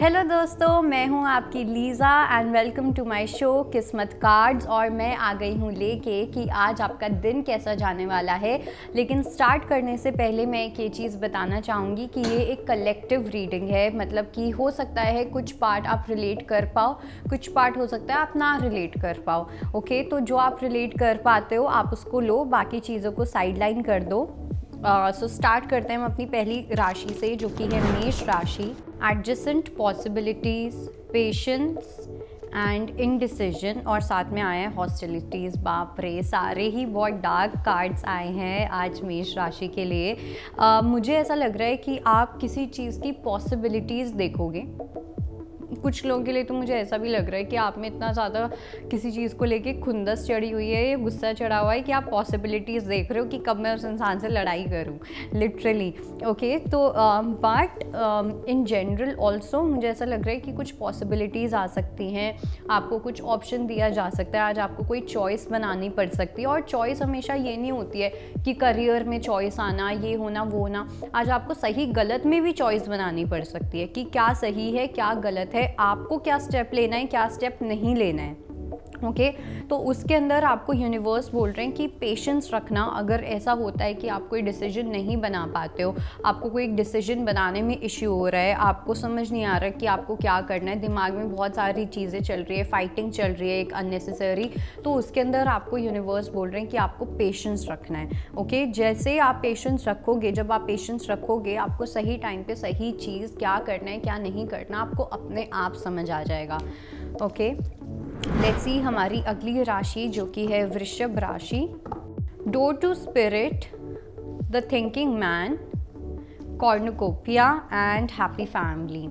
Hello दोस्तों, मैं हूं आपकी Liza and welcome to my show Kismat cards. और मैं आ गई हूं लेके कि आज आपका दिन कैसा जाने वाला है। लेकिन स्टार्ट करने से पहले मैं एक ये चीज़ बताना चाहूँगी कि ये एक कलेक्टिव रीडिंग है। मतलब कि हो सकता है कुछ पार्ट आप रिलेट कर पाओ, कुछ पार्ट हो सकता है आप ना रिलेट कर पाओ। ओके, तो जो आप रिलेट कर पाते हो आप उसको लो, बाकी चीज़ों को साइडलाइन कर दो। सो स्टार्ट करते हैं हम अपनी पहली राशि से, जो कि है मेष राशि। Adjacent possibilities, patience and indecision, और साथ में आए हैं हॉस्टिलिटीज़। बाप रे, सारे ही बहुत डार्क कार्ड्स आए हैं आज मेष राशि के लिए। मुझे ऐसा लग रहा है कि आप किसी चीज़ की पॉसिबिलिटीज़ देखोगे। कुछ लोगों के लिए तो मुझे ऐसा भी लग रहा है कि आप में इतना ज़्यादा किसी चीज़ को लेके खुंदस चढ़ी हुई है या गुस्सा चढ़ा हुआ है कि आप पॉसिबिलिटीज़ देख रहे हो कि कब मैं उस इंसान से लड़ाई करूं, लिटरली। ओके, तो बट इन जनरल ऑल्सो मुझे ऐसा लग रहा है कि कुछ पॉसिबिलिटीज़ आ सकती हैं, आपको कुछ ऑप्शन दिया जा सकता है। आज आपको कोई चॉइस बनानी पड़ सकती है, और चॉइस हमेशा ये नहीं होती है कि करियर में चॉइस आना, ये होना वो होना। आज आपको सही गलत में भी चॉइस बनानी पड़ सकती है कि क्या सही है क्या गलत है, आपको क्या स्टेप लेना है क्या स्टेप नहीं लेना है। ओके, तो उसके अंदर आपको यूनिवर्स बोल रहे हैं कि पेशेंस रखना। अगर ऐसा होता है कि आप कोई डिसीजन नहीं बना पाते हो, आपको कोई एक डिसीजन बनाने में इश्यू हो रहा है, आपको समझ नहीं आ रहा कि आपको क्या करना है, दिमाग में बहुत सारी चीज़ें चल रही है, फाइटिंग चल रही है एक अननेसेसरी, तो उसके अंदर आपको यूनिवर्स बोल रहे हैं कि आपको पेशेंस रखना है। ओके, जैसे आप पेशेंस रखोगे, जब आप पेशेंस रखोगे, आपको सही टाइम पे सही चीज़ क्या करना है क्या नहीं करना आपको अपने आप समझ आ जाएगा। ओके, लेट्स सी हमारी अगली राशि, जो कि है वृषभ राशि। Door to spirit, the thinking man, cornucopia and happy family.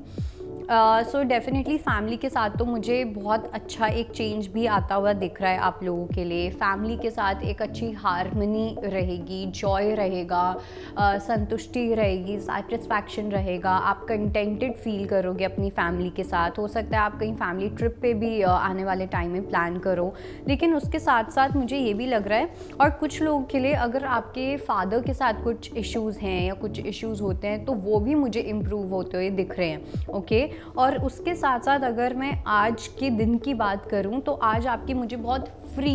So definitely family के साथ तो मुझे बहुत अच्छा एक चेंज भी आता हुआ दिख रहा है आप लोगों के लिए। फैमिली के साथ एक अच्छी हार्मनी रहेगी, जॉय रहेगा, संतुष्टि रहेगी, सेटिस्फैक्शन रहेगा, आप कंटेंटेड फील करोगे अपनी फैमिली के साथ। हो सकता है आप कहीं फैमिली ट्रिप पे भी आने वाले टाइम में प्लान करो। लेकिन उसके साथ साथ मुझे ये भी लग रहा है, और कुछ लोगों के लिए अगर आपके फादर के साथ कुछ इश्यूज़ हैं या कुछ इश्यूज़ होते हैं तो वो भी मुझे इम्प्रूव होते हुए दिख रहे हैं। ओके, और उसके साथ साथ अगर मैं आज के दिन की बात करूं तो आज आपकी मुझे बहुत फ्री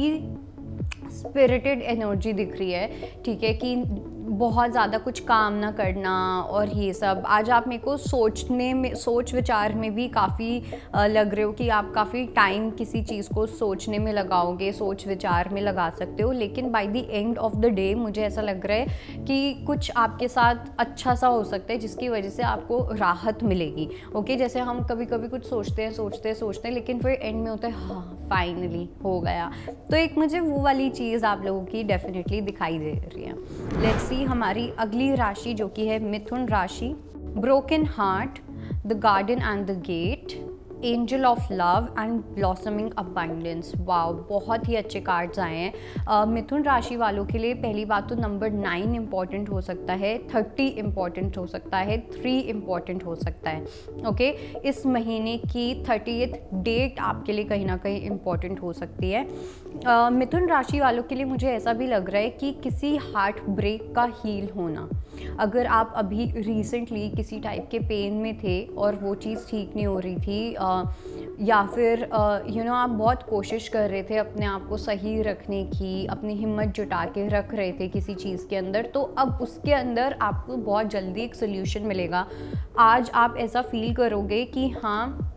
स्पिरिटेड एनर्जी दिख रही है। ठीक है, कि बहुत ज़्यादा कुछ काम ना करना और ये सब। आज आप मेरे को सोचने में, सोच विचार में भी काफ़ी लग रहे हो कि आप काफ़ी टाइम किसी चीज़ को सोचने में लगाओगे, सोच विचार में लगा सकते हो। लेकिन by the end of the day मुझे ऐसा लग रहा है कि कुछ आपके साथ अच्छा सा हो सकता है जिसकी वजह से आपको राहत मिलेगी। ओके, जैसे हम कभी कभी कुछ सोचते हैं लेकिन फिर एंड में होता है हाँ फाइनली हो गया। तो एक मुझे वो वाली चीज़ आप लोगों की डेफिनेटली दिखाई दे रही है। लेट्स सी हमारी अगली राशि, जो कि है मिथुन राशि। Broken heart, the garden and the gate, angel of love and blossoming abundance. Wow, बहुत ही अच्छे कार्ड्स आए हैं मिथुन राशि वालों के लिए। पहली बात तो नंबर 9 इम्पॉर्टेंट हो सकता है, 30 इम्पॉर्टेंट हो सकता है, 3 इम्पॉर्टेंट हो सकता है। ओके, इस महीने की 30th डेट आपके लिए कहीं ना कहीं इम्पॉर्टेंट हो सकती है। मिथुन राशि वालों के लिए मुझे ऐसा भी लग रहा है कि किसी हार्ट ब्रेक का हील होना। अगर आप अभी रिसेंटली किसी टाइप के पेन में थे और वो चीज़ ठीक नहीं हो रही थी, या फिर आप बहुत कोशिश कर रहे थे अपने आप को सही रखने की, अपनी हिम्मत जुटा के रख रहे थे किसी चीज़ के अंदर, तो अब उसके अंदर आपको बहुत जल्दी एक सोल्यूशन मिलेगा। आज आप ऐसा फील करोगे कि हाँ,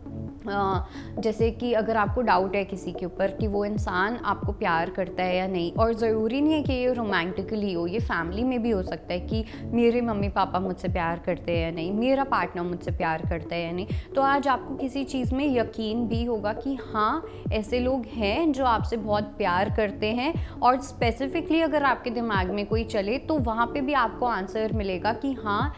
जैसे कि अगर आपको डाउट है किसी के ऊपर कि वो इंसान आपको प्यार करता है या नहीं, और ज़रूरी नहीं है कि ये रोमांटिकली हो, ये फैमिली में भी हो सकता है कि मेरे मम्मी पापा मुझसे प्यार करते हैं या नहीं, मेरा पार्टनर मुझसे प्यार करता है या नहीं, तो आज आपको किसी चीज़ में यकीन भी होगा कि हाँ ऐसे लोग हैं जो आपसे बहुत प्यार करते हैं। और स्पेसिफिकली अगर आपके दिमाग में कोई चले तो वहाँ पे भी आपको आंसर मिलेगा कि हाँ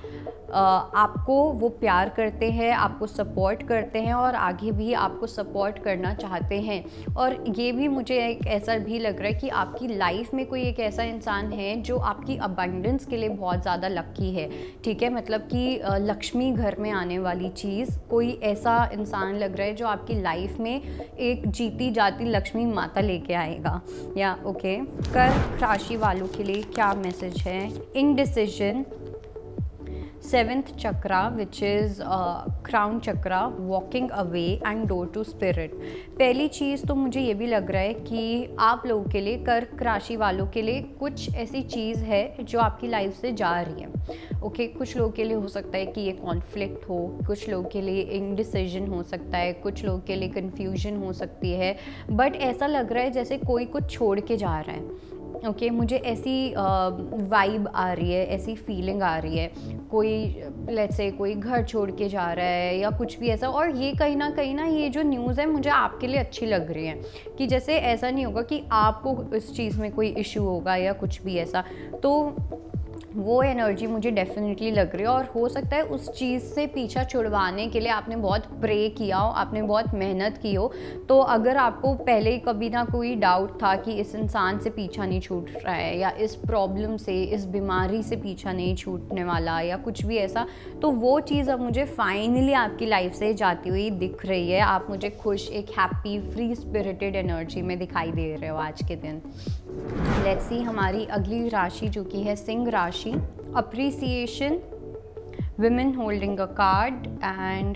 आपको वो प्यार करते हैं, आपको सपोर्ट करते हैं और आगे भी आपको सपोर्ट करना चाहते हैं। और ये भी मुझे एक ऐसा भी लग रहा है कि आपकी लाइफ में कोई एक ऐसा इंसान है जो आपकी अबंडेंस के लिए बहुत ज़्यादा लकी है। ठीक है, मतलब कि लक्ष्मी घर में आने वाली चीज़, कोई ऐसा इंसान लग रहा है जो आपकी लाइफ में एक जीती जाती लक्ष्मी माता लेके आएगा। या ओके, कर्क राशि वालों के लिए क्या मैसेज है? Indecision, 7th chakra which is crown chakra, walking away and door to spirit. पहली चीज़ तो मुझे ये भी लग रहा है कि आप लोगों के लिए, कर्क राशि वालों के लिए कुछ ऐसी चीज़ है जो आपकी लाइफ से जा रही है। ओके, कुछ लोगों के लिए हो सकता है कि ये कॉन्फ्लिक्ट हो, कुछ लोगों के लिए इनडिसीजन हो सकता है, कुछ लोगों के लिए कन्फ्यूजन हो सकती है, बट ऐसा लग रहा है जैसे कोई कुछ छोड़ के जा रहा है। ओके, मुझे ऐसी वाइब आ रही है, ऐसी फीलिंग आ रही है, कोई लेट्स से कोई घर छोड़ के जा रहा है या कुछ भी ऐसा। और ये कहीं ना ये जो न्यूज़ है मुझे आपके लिए अच्छी लग रही है कि जैसे ऐसा नहीं होगा कि आपको इस चीज़ में कोई इशू होगा या कुछ भी ऐसा, तो वो एनर्जी मुझे डेफिनेटली लग रही है। और हो सकता है उस चीज़ से पीछा छुड़वाने के लिए आपने बहुत प्रे किया हो, आपने बहुत मेहनत की हो। तो अगर आपको पहले कभी ना कोई डाउट था कि इस इंसान से पीछा नहीं छूट रहा है या इस प्रॉब्लम से, इस बीमारी से पीछा नहीं छूटने वाला या कुछ भी ऐसा, तो वो चीज़ अब मुझे फाइनली आपकी लाइफ से जाती हुई दिख रही है। आप मुझे खुश, एक हैप्पी, फ्री स्पिरिटेड एनर्जी में दिखाई दे रहे हो आज के दिन। लेट्स सी हमारी अगली राशि जो कि है सिंह राशि। Appreciation, women holding a card and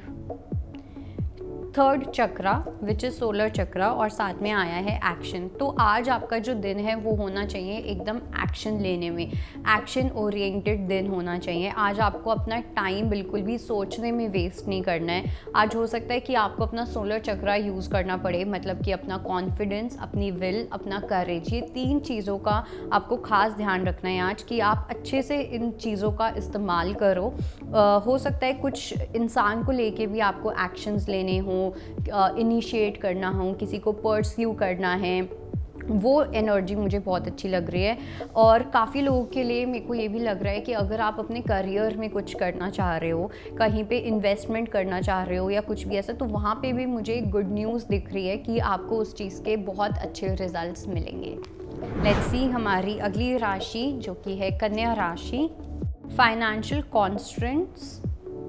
third chakra which is solar chakra, और साथ में आया है एक्शन। तो आज आपका जो दिन है वो होना चाहिए एकदम एक्शन लेने में, एक्शन ओरिएंटेड दिन होना चाहिए। आज आपको अपना टाइम बिल्कुल भी सोचने में वेस्ट नहीं करना है। आज हो सकता है कि आपको अपना सोलर चक्रा यूज़ करना पड़े, मतलब कि अपना कॉन्फिडेंस, अपनी विल, अपना करेज, ये 3 चीज़ों का आपको खास ध्यान रखना है आज कि आप अच्छे से इन चीज़ों का इस्तेमाल करो। हो सकता है कुछ इंसान को लेके भी आपको एक्शंस लेने हों, इनिशिएट करना हो, किसी को परस्यू करना है, वो एनर्जी मुझे बहुत अच्छी लग रही है। और काफ़ी लोगों के लिए मेरे को ये भी लग रहा है कि अगर आप अपने करियर में कुछ करना चाह रहे हो, कहीं पे इन्वेस्टमेंट करना चाह रहे हो या कुछ भी ऐसा, तो वहाँ पे भी मुझे गुड न्यूज़ दिख रही है कि आपको उस चीज़ के बहुत अच्छे रिजल्ट्स मिलेंगे। लेट्स सी हमारी अगली राशि जो कि है कन्या राशि। Financial constraints,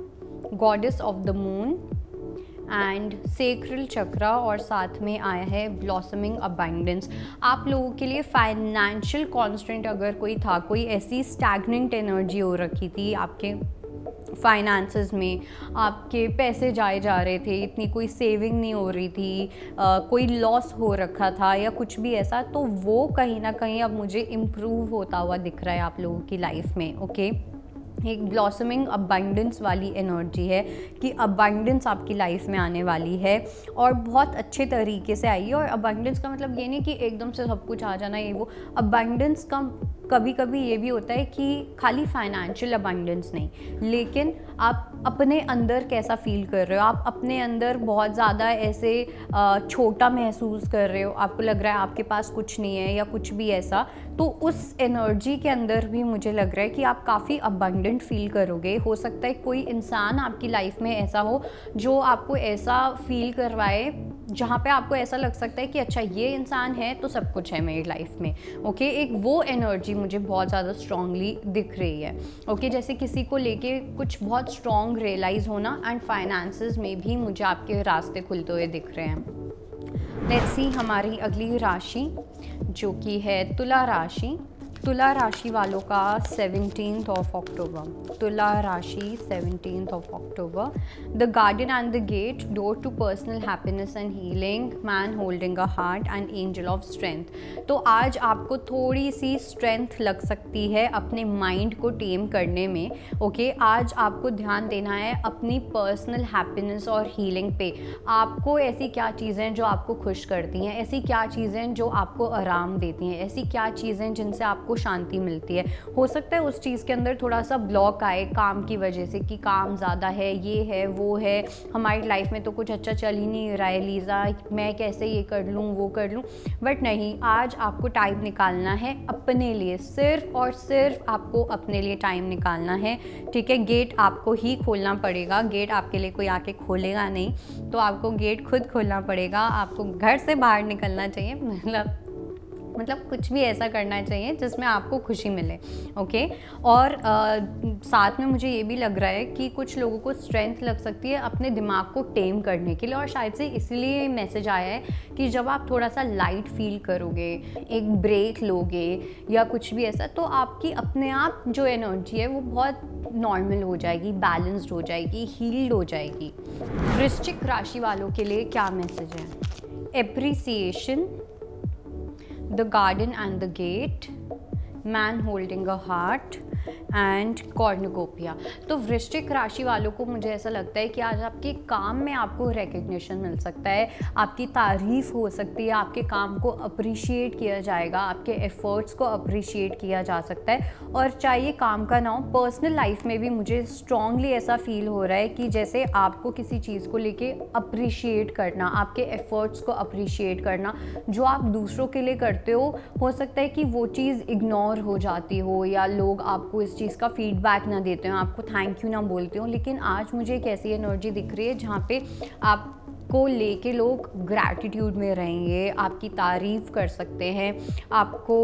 goddess of the moon and sacral chakra, और साथ में आया है ब्लॉसमिंग अबंडेंस। आप लोगों के लिए फाइनेंशियल कॉन्स्टेंट अगर कोई था, कोई ऐसी स्टैग्नेंट एनर्जी हो रखी थी आपके फाइनेंसेस में, आपके पैसे जाए जा रहे थे, इतनी कोई सेविंग नहीं हो रही थी, कोई लॉस हो रखा था या कुछ भी ऐसा, तो वो कहीं ना कहीं अब मुझे इम्प्रूव होता हुआ दिख रहा है आप लोगों की लाइफ में। ओके, एक ब्लॉसमिंग अबंडेंस वाली एनर्जी है कि अबंडेंस आपकी लाइफ में आने वाली है और बहुत अच्छे तरीके से आई है। और अबंडेंस का मतलब ये नहीं कि एकदम से सब कुछ आ जाना, ये वो। अबंडेंस का कभी कभी ये भी होता है कि खाली फाइनेंशियल अबंडेंस नहीं, लेकिन आप अपने अंदर कैसा फील कर रहे हो, आप अपने अंदर बहुत ज़्यादा ऐसे छोटा महसूस कर रहे हो, आपको लग रहा है आपके पास कुछ नहीं है या कुछ भी ऐसा, तो उस एनर्जी के अंदर भी मुझे लग रहा है कि आप काफ़ी अबंडेंट फील करोगे। हो सकता है कोई इंसान आपकी लाइफ में ऐसा हो जो आपको ऐसा फील करवाए जहाँ पे आपको ऐसा लग सकता है कि अच्छा ये इंसान है तो सब कुछ है मेरी लाइफ में। ओके, एक वो एनर्जी मुझे बहुत ज़्यादा स्ट्रांगली दिख रही है। ओके, जैसे किसी को लेके कुछ बहुत स्ट्रॉन्ग रियलाइज़ होना, एंड फाइनेंसेस में भी मुझे आपके रास्ते खुलते हुए दिख रहे हैं। लेट्स सी हमारी अगली राशि जो कि है तुला राशि। तुला राशि वालों का 17th of October, तुला राशि 17th of October, the guardian and the gate, door to personal happiness and healing, man holding a heart and angel of strength. तो आज आपको थोड़ी सी स्ट्रेंथ लग सकती है अपने माइंड को टेम करने में। ओके, आज आपको ध्यान देना है अपनी पर्सनल हैप्पीनेस और हीलिंग पे। आपको ऐसी क्या चीज़ें जो आपको खुश करती हैं, ऐसी क्या चीज़ें जो आपको आराम देती हैं, ऐसी क्या चीज़ें जिनसे आपको शांति मिलती है। हो सकता है उस चीज़ के अंदर थोड़ा सा ब्लॉक आए काम की वजह से कि काम ज़्यादा है, ये है, वो है, हमारी लाइफ में तो कुछ अच्छा चल ही नहीं रहा है लीज़ा, मैं कैसे ये कर लूँ वो कर लूँ। बट नहीं, आज आपको टाइम निकालना है अपने लिए, सिर्फ और सिर्फ आपको अपने लिए टाइम निकालना है। ठीक है, गेट आपको ही खोलना पड़ेगा, गेट आपके लिए कोई आके खोलेगा नहीं, तो आपको गेट खुद खोलना पड़ेगा। आपको घर से बाहर निकलना चाहिए, मतलब मतलब कुछ भी ऐसा करना चाहिए जिसमें आपको खुशी मिले, ओके। और साथ में मुझे ये भी लग रहा है कि कुछ लोगों को स्ट्रेंथ लग सकती है अपने दिमाग को टेम करने के लिए, और शायद से इसलिए ये मैसेज आया है कि जब आप थोड़ा सा लाइट फील करोगे, एक ब्रेक लोगे या कुछ भी ऐसा, तो आपकी अपने आप जो एनर्जी है वो बहुत नॉर्मल हो जाएगी, बैलेंस्ड हो जाएगी, हील्ड हो जाएगी। वृश्चिक राशि वालों के लिए क्या मैसेज है? Appreciation, The Garden and the Gate, Man Holding a Heart and cornucopia. तो वृश्चिक राशि वालों को मुझे ऐसा लगता है कि आज आपके काम में आपको रिकग्निशन मिल सकता है, आपकी तारीफ़ हो सकती है, आपके काम को अप्रिशिएट किया जाएगा, आपके एफर्ट्स को अप्रिशिएट किया जा सकता है। और चाहे काम का ना हो, पर्सनल लाइफ में भी मुझे स्ट्रांगली ऐसा फील हो रहा है कि जैसे आपको किसी चीज़ को लेके अप्रिशिएट करना, आपके एफर्ट्स को अप्रिशिएट करना, जो आप दूसरों के लिए करते हो सकता है कि वो चीज़ इग्नोर हो जाती हो या लोग आपको इस चीज़ का फीडबैक ना देते हो, आपको थैंक यू ना बोलते हो। लेकिन आज मुझे एक ऐसी एनर्जी दिख रही है जहाँ पे आपको लेके लोग ग्रैटिट्यूड में रहेंगे, आपकी तारीफ़ कर सकते हैं, आपको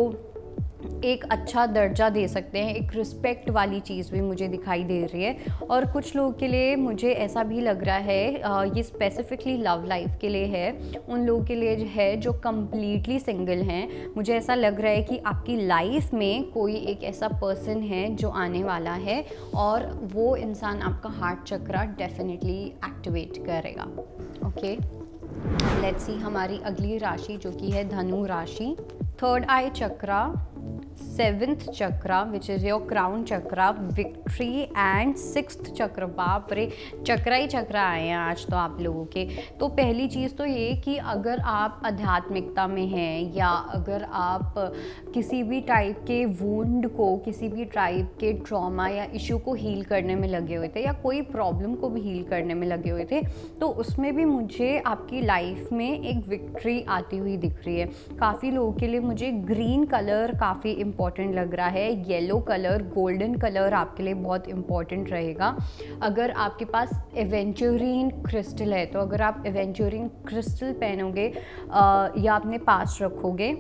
एक अच्छा दर्जा दे सकते हैं, एक रिस्पेक्ट वाली चीज़ भी मुझे दिखाई दे रही है। और कुछ लोगों के लिए मुझे ऐसा भी लग रहा है, ये स्पेसिफिकली लव लाइफ के लिए है, उन लोगों के लिए है जो कम्प्लीटली सिंगल हैं। मुझे ऐसा लग रहा है कि आपकी लाइफ में कोई एक ऐसा पर्सन है जो आने वाला है और वो इंसान आपका हार्ट चक्रा डेफिनेटली एक्टिवेट करेगा, ओके। लेट्स सी हमारी अगली राशि जो कि है धनु राशि। Third eye chakra, seventh chakra which is your crown chakra, victory and sixth chakra. बाप रे, चक्रा ही चक्रा आए हैं आज तो आप लोगों के। तो पहली चीज़ तो ये कि अगर आप आध्यात्मिकता में हैं या अगर आप किसी भी टाइप के वुंड को, किसी भी टाइप के ट्रॉमा या इशू को हील करने में लगे हुए थे या कोई प्रॉब्लम को भी हील करने में लगे हुए थे, तो उसमें भी मुझे आपकी लाइफ में एक विक्ट्री आती हुई दिख रही है। काफ़ी लोगों के लिए मुझे ग्रीन कलर काफ़ी इम्पॉर्टेंट लग रहा है, येलो कलर, गोल्डन कलर आपके लिए बहुत इम्पॉर्टेंट रहेगा। अगर आपके पास एवेंचुरीन क्रिस्टल है, तो अगर आप एवेंचुरीन क्रिस्टल पहनोगे या अपने पास रखोगे,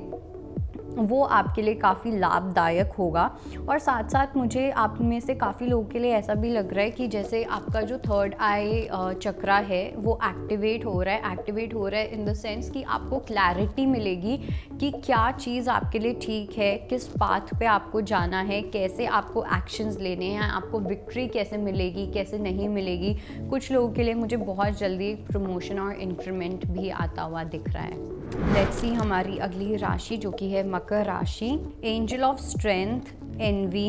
वो आपके लिए काफ़ी लाभदायक होगा। और साथ साथ मुझे आप में से काफ़ी लोगों के लिए ऐसा भी लग रहा है कि जैसे आपका जो थर्ड आई चक्रा है वो एक्टिवेट हो रहा है इन द सेंस कि आपको क्लैरिटी मिलेगी कि क्या चीज़ आपके लिए ठीक है, किस पाथ पे आपको जाना है, कैसे आपको एक्शंस लेने हैं, आपको विक्ट्री कैसे मिलेगी, कैसे नहीं मिलेगी। कुछ लोगों के लिए मुझे बहुत जल्दी प्रमोशन और इंक्रीमेंट भी आता हुआ दिख रहा है। लेट्स सी हमारी अगली राशि जो कि है मकर राशि। Angel of strength, envy,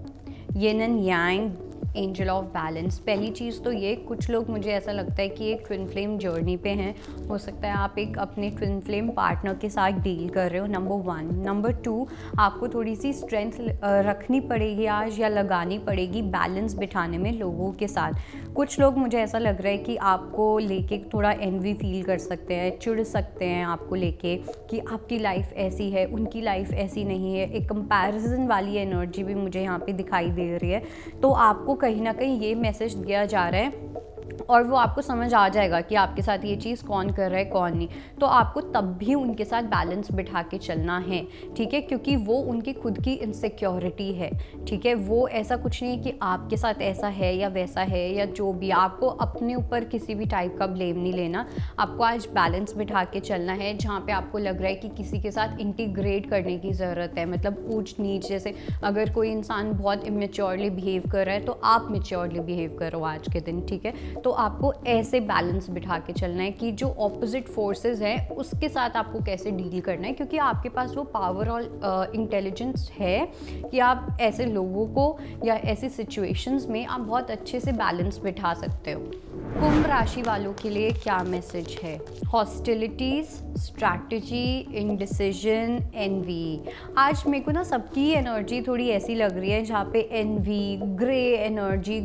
yin and yang, angel of balance. पहली चीज़ तो ये, कुछ लोग मुझे ऐसा लगता है कि एक ट्विन फ्लेम जर्नी पे हैं। हो सकता है आप एक अपने ट्विन फ्लेम पार्टनर के साथ डील कर रहे हो, नंबर 1। नंबर 2, आपको थोड़ी सी स्ट्रेंथ रखनी पड़ेगी आज या लगानी पड़ेगी बैलेंस बिठाने में लोगों के साथ। कुछ लोग मुझे ऐसा लग रहा है कि आपको लेके थोड़ा एनवी फील कर सकते हैं, चिढ़ सकते हैं आपको लेके कि आपकी लाइफ ऐसी है, उनकी लाइफ ऐसी नहीं है। एक कंपैरिजन वाली एनर्जी भी मुझे यहाँ पे दिखाई दे रही है। तो आपको कहीं ना कहीं ये मैसेज दिया जा रहा है और वो आपको समझ आ जाएगा कि आपके साथ ये चीज़ कौन कर रहा है कौन नहीं। तो आपको तब भी उनके साथ बैलेंस बिठा के चलना है, ठीक है, क्योंकि वो उनकी खुद की इनसिक्योरिटी है, ठीक है। वो ऐसा कुछ नहीं कि आपके साथ ऐसा है या वैसा है या जो भी, आपको अपने ऊपर किसी भी टाइप का ब्लेम नहीं लेना। आपको आज बैलेंस बिठा के चलना है। जहाँ पे आपको लग रहा है कि किसी के साथ इंटीग्रेट करने की ज़रूरत है, मतलब ऊंच नीच, जैसे अगर कोई इंसान बहुत इमेच्योरली बिहेव कर रहा है तो आप मेच्योरली बिहेव करो आज के दिन, ठीक है। तो आपको ऐसे बैलेंस बिठा के चलना है कि जो ऑपोजिट फोर्सेस हैं उसके साथ आपको कैसे डील करना है, क्योंकि आपके पास वो पावर और इंटेलिजेंस है कि आप ऐसे लोगों को या ऐसी सिचुएशंस में आप बहुत अच्छे से बैलेंस बिठा सकते हो। कुंभ राशि वालों के लिए क्या मैसेज है? Hostilities, strategy, indecision, envy. आज मेरे को ना सबकी एनर्जी थोड़ी ऐसी लग रही है जहाँ पे envy, grey energy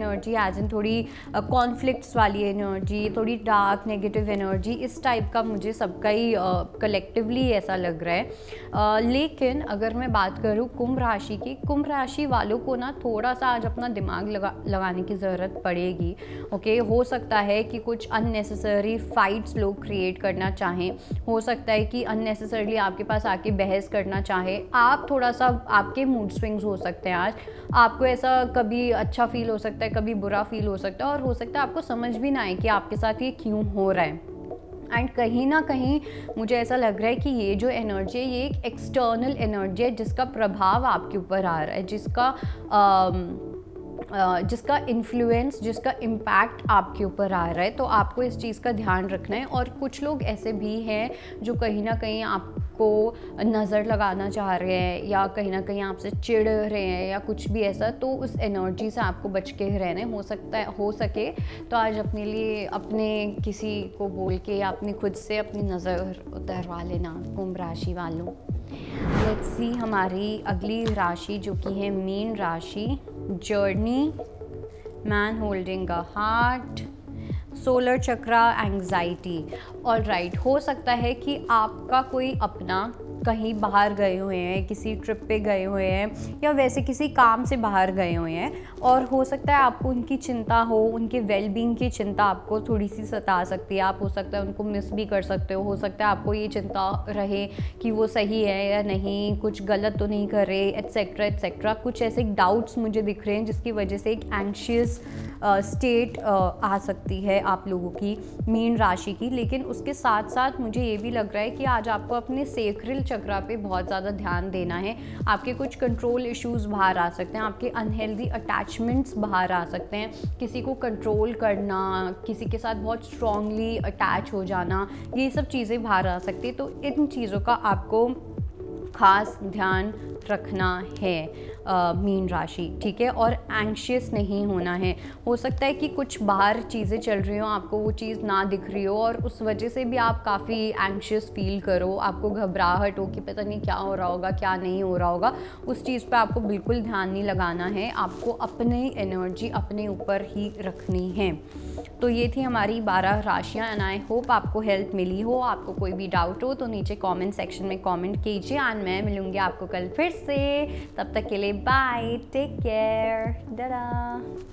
as in थोड़ी कॉन्फ्लिक्ट्स वाली एनर्जी, थोड़ी डार्क नेगेटिव एनर्जी, इस टाइप का मुझे सबका ही कलेक्टिवली ऐसा लग रहा है। लेकिन अगर मैं बात करूँ कुंभ राशि की, कुंभ राशि वालों को ना थोड़ा सा आज अपना दिमाग लगाने की ज़रूरत पड़ेगी, ओके। हो हो सकता है कि कुछ अननेसेसरी फाइट्स लोग क्रिएट करना चाहें, हो सकता है कि अननेसेसरली आपके पास आके बहस करना चाहे। आप थोड़ा सा, आपके मूड स्विंग्स हो सकते हैं आज, आपको ऐसा कभी अच्छा फील हो सकता है, कभी बुरा फील हो सकता है, और हो सकता है आपको समझ भी ना आए कि आपके साथ ये क्यों हो रहा है। एंड कहीं ना कहीं मुझे ऐसा लग रहा है कि ये जो एनर्जी है ये एक एक्सटर्नल एनर्जी है जिसका प्रभाव आपके ऊपर आ रहा है, जिसका इन्फ्लुएंस, जिसका इम्पैक्ट आपके ऊपर आ रहा है। तो आपको इस चीज़ का ध्यान रखना है। और कुछ लोग ऐसे भी हैं जो कहीं ना कहीं आपको नज़र लगाना चाह रहे हैं या कहीं ना कहीं आपसे चिढ़ रहे हैं या कुछ भी ऐसा, तो उस एनर्जी से आपको बच के रहना है। हो सकता है, हो सके तो आज अपने लिए, अपने किसी को बोल के या अपनी खुद से अपनी नज़र उतरवा लेना कुंभ राशि वालों। लेट्स सी हमारी अगली राशि जो कि है मीन राशि। Journey, man holding a heart, solar chakra, anxiety. Alright, हो सकता है कि आपका कोई अपना कहीं बाहर गए हुए हैं, किसी ट्रिप पे गए हुए हैं या वैसे किसी काम से बाहर गए हुए हैं, और हो सकता है आपको उनकी चिंता हो, उनके वेलबींग की चिंता आपको थोड़ी सी सता सकती है। आप हो सकता है उनको मिस भी कर सकते हो सकता है आपको ये चिंता रहे कि वो सही है या नहीं, कुछ गलत तो नहीं कर रहे, एट्सेट्रा एट्सेट्रा। कुछ ऐसे डाउट्स मुझे दिख रहे हैं जिसकी वजह से एक एंग्शियस स्टेट आ सकती है आप लोगों की, मीन राशि की। लेकिन उसके साथ साथ मुझे ये भी लग रहा है कि आज आपको अपने सेक्रल चक्रा पे बहुत ज़्यादा ध्यान देना है। आपके कुछ कंट्रोल इश्यूज बाहर आ सकते हैं, आपके अनहेल्दी अटैचमेंट्स बाहर आ सकते हैं, किसी को कंट्रोल करना, किसी के साथ बहुत स्ट्रांगली अटैच हो जाना, ये सब चीज़ें बाहर आ सकती है। तो इन चीज़ों का आपको खास ध्यान रखना है मीन राशि, ठीक है। और एंग्शियस नहीं होना है। हो सकता है कि कुछ बाहर चीज़ें चल रही हो, आपको वो चीज़ ना दिख रही हो और उस वजह से भी आप काफ़ी एंग्शियस फील करो, आपको घबराहट हो कि पता नहीं क्या हो रहा होगा, क्या नहीं हो रहा होगा। उस चीज़ पे आपको बिल्कुल ध्यान नहीं लगाना है, आपको अपनी एनर्जी अपने ऊपर ही रखनी है। तो ये थी हमारी 12 राशियाँ एंड आई होप आपको हेल्प मिली हो। आपको कोई भी डाउट हो तो नीचे कमेंट सेक्शन में कमेंट कीजिए एंड मैं मिलूँगी आपको कल फिर से। तब तक के लिए बाय, टेक केयर, दादा।